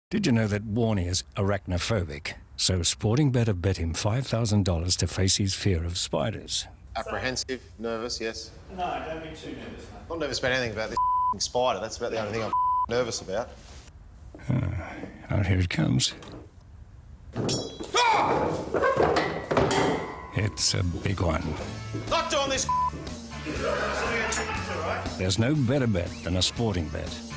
Did you know that Warne is arachnophobic? So Sportingbet have bet him $5,000 to face his fear of spiders. Apprehensive, nervous, yes. No, don't be too nervous, mate. I'm not nervous about anything about this spider. That's about the only thing I'm nervous about. Out here it comes. It's a big one. Not doing this. There's no better bet than a sporting bet.